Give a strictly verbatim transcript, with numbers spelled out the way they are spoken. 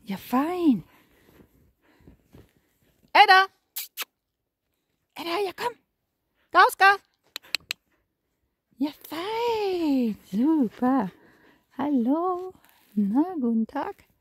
Ja, fein. Edda! Edda, ja komm. Gauska! Ja, fein. Super. Hallo. Na, guten Tag.